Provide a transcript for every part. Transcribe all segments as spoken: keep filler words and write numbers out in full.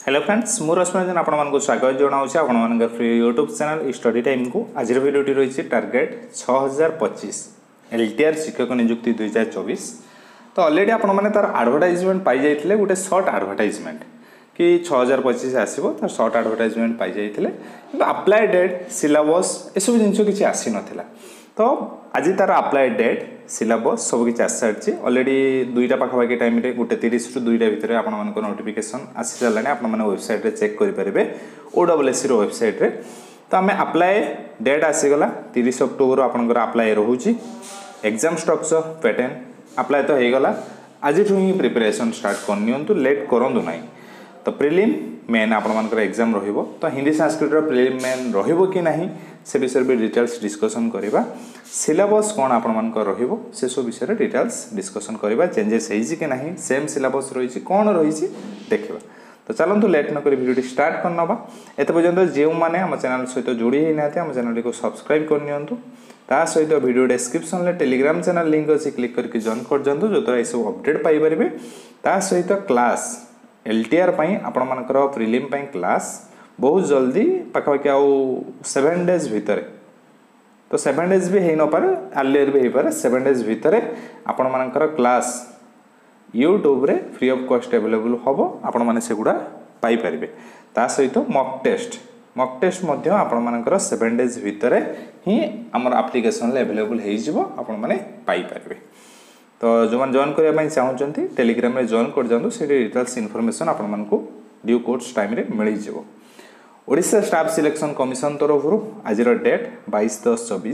Hello friends मु रश्मिरंजन आपको स्वागत जनाऊँ आपण free YouTube channel study time को आज भिडियोटी रही टार्गेट छः हजार पच्चीस एलटीआर शिक्षक नियुक्ति दुई हजार चौबीस तो अलरेडी आपण मैंने तार आडभटाइजमेंट पाई जाइए गोटे सर्ट आडभटाइजमेंट कि छः हजार पच्चीस आसो तार सर्ट आडभटाइजमेंट पाई जाइए कि अप्लाई डेट सिलेबस एसबू जिन किसी आसी नाला तो आज तार अप्लाई डेट सिलेबस सब किसी आसी सारी अलरेडी दुईटा पाखापाखि टाइम गोटे तीस रु दुईटा भितर आप नोटिफिकेशन आसी सारे आप वेबसाइट रे चेक करेंगे O double S C website रे तो आम अप्लाई डेट आसीगला तीस अक्टोबर आपंकर अप्लाई रोचे एग्जाम स्ट्रक्चर पैटर्न अप्लाई तो होगला आज ही प्रिपरेशन स्टार्ट करनी लेट करूँ ना तो प्रिलिम मेन आपर एग्जाम रो तो हिंदी संस्कृत प्रिलिम मेन रो कि ना से विषय भी डिटेल्स डिस्कसन करवा सिलेबस कौन आपर रो सब विषय डिटेल्स डिस्कसन करवा चेंजेस हो ना सेम सिलेबस रही कौन रही देखा तो चलतु लेट नक भिडियो स्टार्ट करनवा एत पर्यंत जो मैंने आम चैनल सहित जोड़ी ही ना आम चैनल को सब्सक्राइब करनी ता सहित वीडियो डिस्क्रिप्शन में टेलीग्राम चैनल लिंक अच्छी क्लिक करके जॉइन कर दिंतु जो द्वारा सब अपडेट पाइपर ता सहित क्लास एलटीआर आपण मानकर प्रिलिम क्लास बहुत जल्दी पाखापाखि आउ सेवेन डेज भितर तो सेवेन डेज भी हो न पारे अर्लियर भी हो पारे सेवेन डेज भितर आपण मानकर क्लास यूट्यूब रे फ्री ऑफ कॉस्ट अवेलेबल हम आपण माने सेगुड़ा पाई परिबे ता सहित मॉक टेस्ट मॉक टेस्ट मध्य आपण मानकर सेवेन डेज भितर ही हमर एप्लिकेशन ले अवेलेबल हो जिवो आपण माने पाई परिबे तो जो मैंने जॉइन करने चाहते टेलीग्राम में जॉइन कर जातु से डिटेल्स इनफॉरमेशन आपण मानकु ड्यू कोर्स टाइम रे मिल जिवो ओडिशा स्टाफ सिलेक्शन कमिशन तरफ आज डेट बाईस दस चौबीस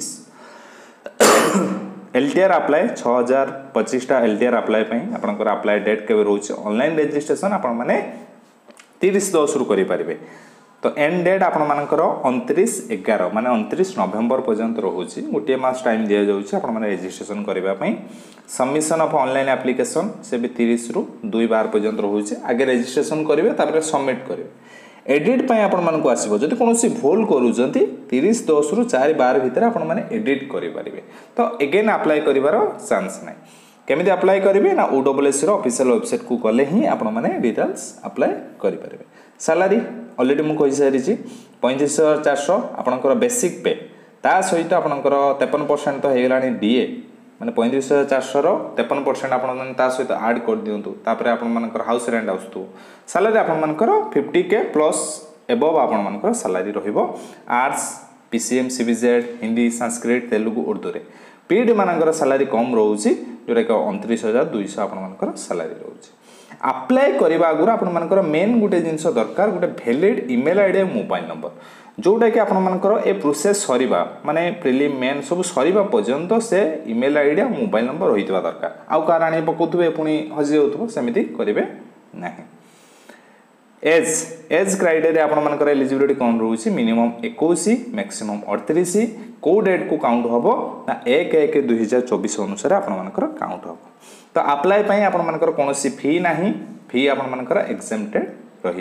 एलटीआर अप्लाई छः हजार पच्चीसटा एलटीआर अप्लाई आपंकर अप्लाई डेट के रोचे ऑनलाइन रजिस्ट्रेशन आपण मैंने तीस दस रु करें तो एंड डेट आपण मानकर उनतीस एगार माने उनतीस नवेम्बर पर्यंत रोचे गोटे मास टाइम दि जाऊँगी आपण मैंने रजिस्ट्रेशन करने सबमिशन ऑफ ऑनलाइन एप्लिकेशन से भी तीस रु दुई बार पर्यंत रोचे आगे रजिस्ट्रेशन करेंगे तापर सबमिट करेंगे एडिट आपण मानक आसो जब कौन भूल करूँ तीस दस रु चार बार भितर आपण मैंने एडिट करेंगे तो एगेन अप्लाई कर चांस ना केमी अप्लाई करेंगे ना O double S official website को गले ही आपण मैंने डिटेल्स अप्लाई करेंगे सैलरी अलरेडी मुझे सारी पैंतीस हजार चार सौ आपंकर बेसिक पे ता सहित आपंकर तेपन परसेंट तो होगा डीए मैंने पैंतीस हजार चार सौ तेपन परसेंट आप सहित आड कर दिंतु आपर हाउस रेंट आसतु सैलरी आपर फिफ्टी के प्लस एबव आपर सैलरी रर्ट्स पीसीएम सीबीजेड हिंदी संस्कृत तेलुगु उर्दू रे पीडी मानकर सैलरी कम रोचे जोटा कि उनतीस हजार दुईश आपर सैलरी रोचे अप्लाई करने आगुरी आपर मेन गोटे जिन दरकार गोटे valid email ID mobile number जोटा कि आपर ए प्रोसेस सरीबा माने प्रिलिम मेन सब सरीबा पर्यंत से ईमेल आईडी मोबाइल नंबर रही दरकार आउ कार आनी पकाउे पुणी हजि जाऊँ सेमती करेंगे ना एज एज क्राइटेरिया आपर एलिजिबिलिटी कौन रोचे मिनिमम इक्कीस मैक्सिमम अड़तीस कौ डेट को काउंट हम ना एक एक दुई हजार चौबीस अनुसार आपर काउंट हम तो अप्लाई आपर कौन फी ना फी आपर एक्जेम्प्टेड रही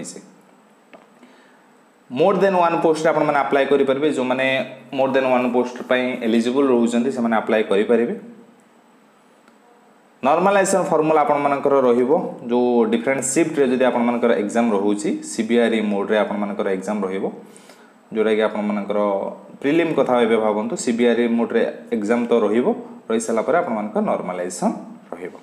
मोर देन वन पोस्ट आप अप्लाई करेंगे जो मैंने more than one post eligible रोचते से अप्लाई करेंगे नॉर्मलाइजेशन फॉर्मूला आपर रो जो डिफरेंट शिफ्ट रे जदि आपर एग्जाम रोचे सीबीआरई मोड रे आपर एग्जाम रो जोटा कि आपर प्रिलिम कथा भावतु सीबीआरई मोड रे एग्जाम तो रही सारापर आपर नॉर्मलाइजेशन रो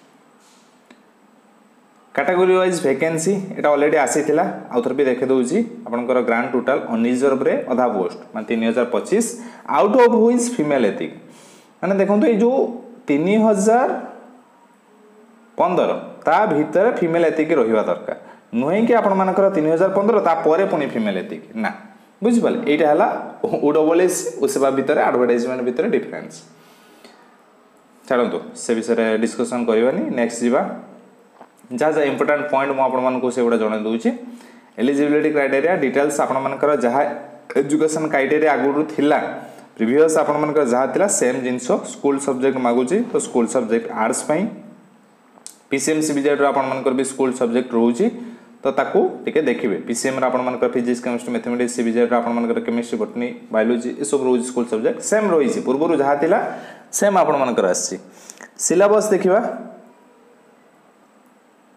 कैटेगरी वाइज वैकेंसी एटा ऑलरेडी आसी आउ थर भी देखे दूसरी आपंकर ग्रांड टोटाल अनरिजर्व रे अधा पोस्ट मान तीन हजार पच्चीस आउट ऑफ हुईज फीमेल एथिक मैंने देखो ये जो तीन हजार पंदर ता भीतर फीमेल एतिक रहा दरकार नुहे कि आपर तीन हजार पंदर तापर पुणी फीमेल एतिक ना बुझिपारे यहाँ है ओ डबल एस सेवा भितर एडवर्टाइजमेंट भितर डिफरेन्स छाड़ू से विषय डिस्कसन करवानी नेक्स्ट जावा जहाँ जहाँ इंपोर्टाट पॉइंट मुझे से गुड़ा जन दूसरी एलिजिबिलिटी क्राइटेरिया डिटेल्स आपर जहाँ एजुकेशन क्राइटेरिया आगुरी थिला प्रीवियस आपर जहाँ थिला सेम जिनस स्कूल सब्जेक्ट मागुची तो school subject arts PCM CBZ आपर भी स्कूल सब्जेक्ट रोचे तो ताकू टिके देखिए पीसीएम आपर फिजिक्स केमिस्ट्री मैथमेटिक्स सीबीजेड आपर केमिस्ट्री बटनी बायोलॉजी ये सब रोज स्कूल सब्जेक्ट सेम रही पूर्व जहाँ थिला सेम आपर आसी सिलेबस देखा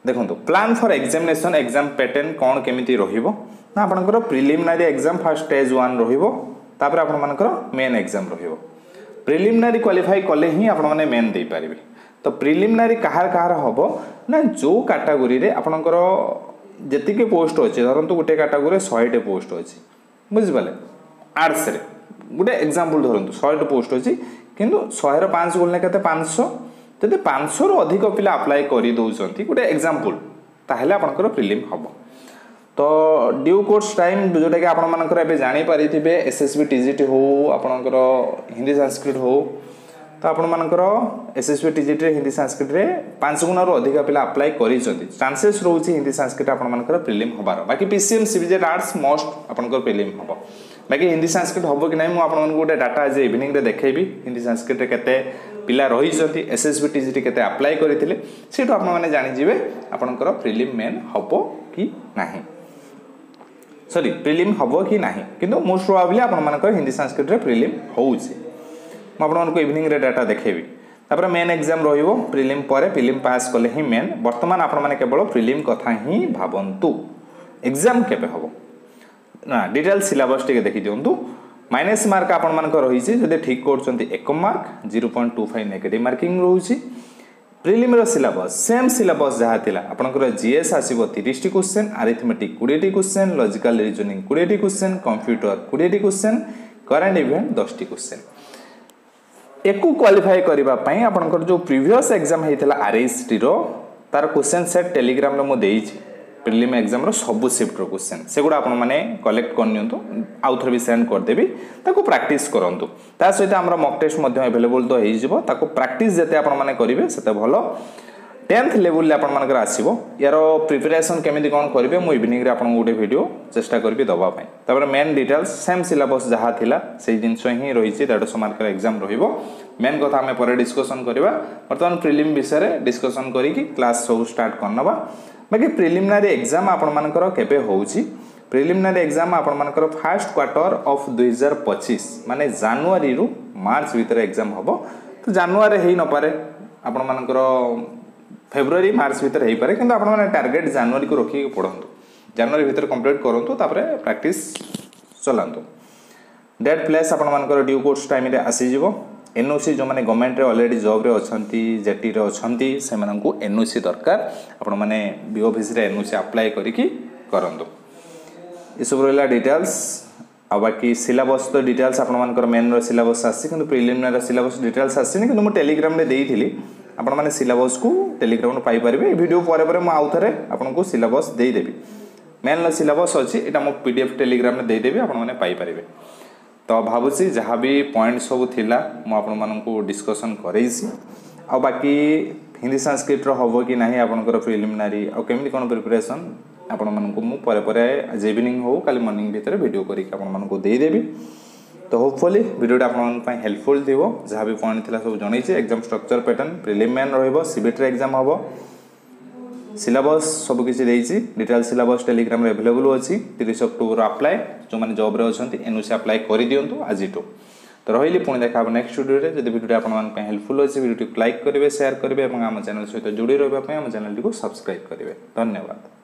देखो plan for examination exam pattern कौन केमिति रहिबो ना आपनकर preliminary exam first stage one रहिबो तापर आपण मानकर मेन एग्जाम रहिबो प्रिलिमिनरी क्वालिफाई कले ही आपण माने मेन दे पारिबे तो प्रिलिमिनरी कहार कहार हबो ना जो कैटेगरी रे आपनकर जतिके पोस्ट अछि धरंतु गुटे कैटेगरी सौ टे पोस्ट अछि बुझि पाले आर्ट्स रे गुटे एग्जांपल धरंतु सौ टे पोस्ट अछि किंतु सौ रो पाँच गुणले कते पाँच सौ जदि पाँच सौ रो अधिक पिला अप्लाई करि दउचंती गुटे एग्जांपल ताहेले आपनकर प्रिलिम हबो तो ड्यू कोर्स टाइम जोटा कि आपण मानकर एबे जानि पारिथिबे एसएसबी टीजीटी हो आपनकर हिंदी संस्कृत हो तो आपण मानकर एसएसबी टीजीटी हिंदी संस्कृत रे पाँच गुना रो अधिक पिला अप्लाई करि चंती चांसेस रहउची हिंदी संस्कृत आपण मानकर प्रिलिम हबार बाकी पीसीएम सीबीजेड आर्ट्स मोस्ट आपनकर प्रिलिम हबो बाकी हिंदी संस्कृत हबो कि नै मु आपण मानकर गोटे डाटा जे इवनिंग रे देखैबी हिंदी संस्कृत रे केते पिला रही चंती एसएसबी टीजीटी केते अप्लाई करिथिले सेटो आपण माने जानि जिवे आपनकर प्रिलिम मेन हबो कि नाही सॉरी प्रिलिम हबो कि नाही किंतु मोस्ट प्रोबेबली आपण मानकर हिंदी संस्कृत रे प्रिलिम होउची म आपण मानको इवनिंग रे डाटा देखेबी तापर मेन एग्जाम रहिबो प्रिलिम परे प्रिलिम पास कले ही मेन वर्तमान आपण माने केवल प्रिलिम कथा ही भाबंतु एग्जाम केबे हबो ना डिटेल सिलेबस टिके देखि दियंतु माइनस मार्क आपण मानको रहिछि जदि ठीक करचंती एक mark zero point two five negative marking रहउछि प्रिलिम रो सिलेबस सेम सिलेबस जहा थिला आपनकर जीएस आसीबो तीस टी क्वेश्चन अरिथमेटिक बीस टी क्वेश्चन लॉजिकल रीजनिंग बीस टी क्वेश्चन कंप्यूटर बीस टी क्वेश्चन करंट इवेंट दस टी क्वेश्चन एकु क्वालिफाई करबा पई आपनकर जो प्रीवियस एग्जाम हेतिला आरएसटी रो तार क्वेश्चन सेट टेलीग्राम रे मो देइछि प्रिलिम एग्जाम रो सब शिफ्ट रो क्वेश्चन सेगुडा आपण माने कलेक्ट करनियंतो आउथर भी सेंड कर देबी ताको प्रैक्टिस करंतु ता सहित हमरा मॉक टेस्ट मध्ये अवेलेबल तो हेइ जिवो ताको प्रैक्टिस जते आपण माने करिवे सेते भलो टेंथ लेवल ले आपण मानकर आसीबो यारो प्रिपरेशन केमिति कोन करिवे मो इवनिंग रे आपण गोटे वीडियो चेष्टा करबी दबा पई तापर मेन डिटेल्स सेम सिलेबस जहा थिला सेही जिंस ही रहिछि डेढ़ मार्कर एग्जाम रहिबो मेन कथा हमें परे डिस्कशन करबा वर्तमान प्रिलिम विषय रे डिस्कशन करी कि क्लास सब स्टार्ट करनबा बाकी प्रिलिमिनरी एग्जाम आपण मानकर केबे होउछि प्रिलिमिनरी एग्जाम आपण मानकर फर्स्ट क्वार्टर ऑफ दो हज़ार पच्चीस माने जनवरी रु मार्च भीतर एग्जाम हबो तो जनवरी हेइ न पारे आपण मानकर फेब्रुआरी मार्च भीतर हेइ पारे किंतु आपण माने टारगेट जनवरी को रखि पढंतु जनवरी भीतर कंप्लीट करंतु तापरे प्रैक्टिस चलांतु डेट प्लेस आपण मानकर ड्यू कोर्स टाइम रे आसी जिवो एनओसी जो माने गवर्नमेंट रे ऑलरेडी जॉब रे अछंती जेटी रे अछंती से माननकु एनओसी दरकार आपण माने बी ऑफिस रे एनओसी अप्लाई करी कि करंतु ए सब रहला डिटेल्स आ बाकी सिलेबस तो डिटेल्स आपण मानकर मेन रो सिलेबस आसी किंतु प्रिलिमिनरी सिलेबस डिटेल्स आसी किंतु म टेलीग्राम रे देइथिली आपण माने सिलेबस को टेलीग्राम रे पाई परिबे वीडियो परे परे म आउथरे आपण को सिलेबस देई देबी मेन लो सिलेबस अछि एटा म पीडीएफ टेलीग्राम रे देई देबी आपण माने पाई परिबे तो भाबुसी जहाँ भी पॉइंट सब थिला मु आपण माननकु डिस्कशन करैसी आ बाकी हिंदी संस्कृत रो हबो कि नाही आपनकर प्रिलिमिनरी आ केमिति कोन प्रिपरेशन आपण माननकु मु परे परे आज इवनिंग हो काली मॉर्निंग भीतर वीडियो करी आपण माननकु देई देबी तो होपफुली वीडियोटा आपण पई हेल्पफुल दिवो जहाँ भी पॉइंट थिला सब जणैछि एग्जाम स्ट्रक्चर पैटर्न प्रिलिमिनरी रहइबो सीबीटी रे एग्जाम हबो सिलेबस सब किसी देइछि डिटेल सिलेबस टेलीग्राम रे अवेलेबल अछि तीस अक्टोबर अप्लाई जो माने जॉब रे अछंती एनओसी अप्लाई करि दियंतु आजिटो तो रहिली पुणी देखा नेक्स्ट वीडियो रे जदि वीडियो आपण मान पे हेल्पफुल अछि वीडियो को लाइक करिवे शेयर करिवे एवं हम चैनल सहित जुड़ी रहबा पे हम चैनल को सब्सक्राइब करिवे धन्यवाद।